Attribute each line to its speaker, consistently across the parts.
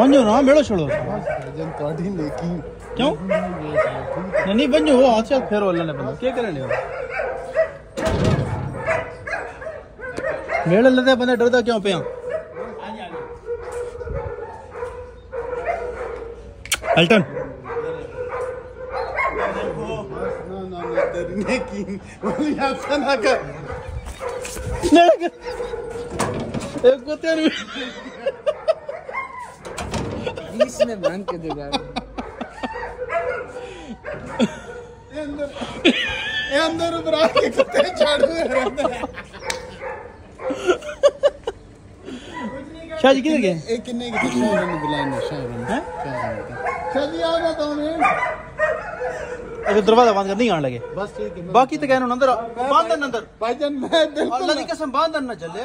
Speaker 1: वञो ना बेड़ो छोड़ो क्यों नहीं वञो अच्छा फेरो हलने बंदो क्या करने हो मेड़ लदे बंदे डरदा क्यों पे अल्टन डरने की ना कर एक को तेरे
Speaker 2: इसमें बांध के देगा
Speaker 1: अंदर बरा के कुत्ते झाड़ू रहते हैं शादी किधर गए एक किन्ने की शादी ने बुलाने शादी हैं शादी आ गया तो मैं अगर दरवाजा बंद कर नहीं आने लगे बस ठीक है बाकी तो कहनो अंदर बांध अंदर भाईजान मैं बिल्कुल अल्लाह की कसम बांध ना चले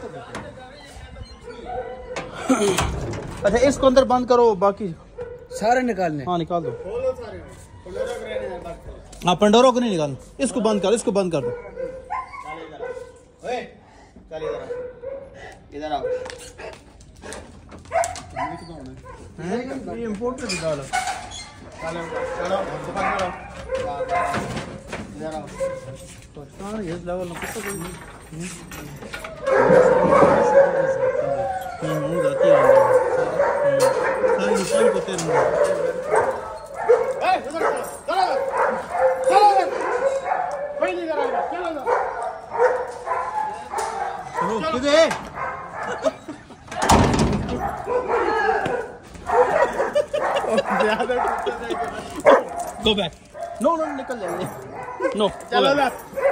Speaker 1: अच्छा इसको अंदर बंद करो बाकी
Speaker 2: सारे निकालने
Speaker 1: हाँ निकाल दो हाँ पंडोरों को नहीं निकाल इसको बंद कर दो इधर आओ ये इम्पोर्टेड डालो चलो इधर आओ तो ये लेवल में कितना जाती है सारी निशान को तेरे किधर गो बैक नो निकल जाएंगे नो चलो